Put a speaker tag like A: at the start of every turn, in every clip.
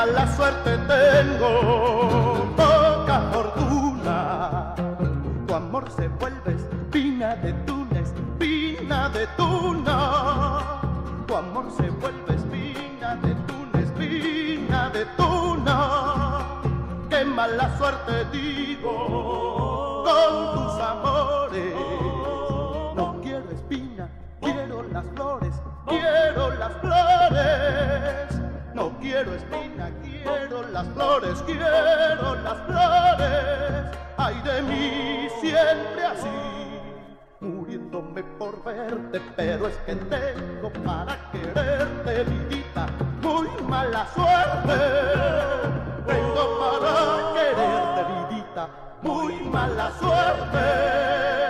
A: mala suerte tengo, poca fortuna. Tu amor se vuelve espina de tuna, espina de tuna. Tu amor se vuelve espina de tuna, espina de tuna. Qué mala suerte digo con tus amores. No quiero espina, quiero las flores, quiero las flores. No quiero espina, quiero las flores, quiero las flores. Ay de mí siempre así, muriéndome por verte, pero es que tengo para quererte, vidita, muy mala suerte. Tengo para quererte, vidita, muy mala suerte.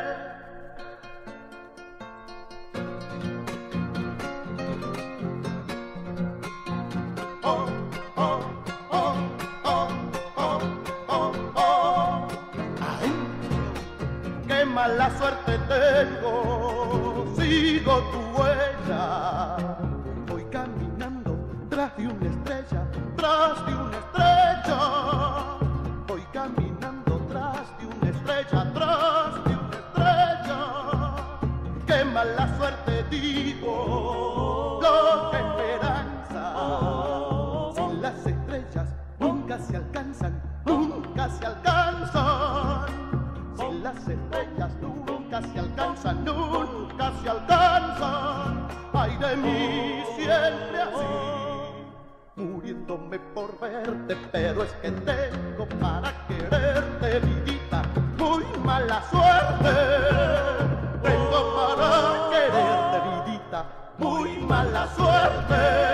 A: Mala suerte tengo, sigo tu huella. Voy caminando tras de una estrella, tras de una estrella. Voy caminando tras de una estrella, tras de una estrella. Qué mala suerte digo, loca esperanza. Si las estrellas nunca se alcanzan, nunca se alcanzan. Si las estrellas nunca se alcanzan, nunca se alcanzan. Ay de mí siempre así, muriéndome por verte, pero es que tengo para quererte, vidita, muy mala suerte. Tengo para quererte, vidita, muy mala suerte.